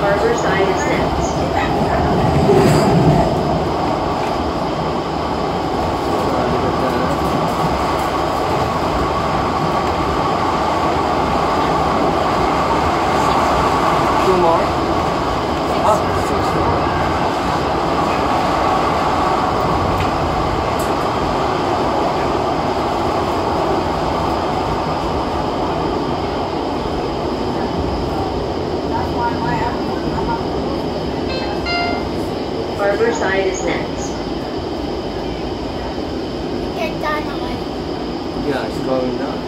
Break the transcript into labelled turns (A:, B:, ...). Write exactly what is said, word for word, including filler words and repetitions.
A: Harborside is next.
B: Two more? Ah, six more.
A: Harborside is next.
B: Yeah, it's going down.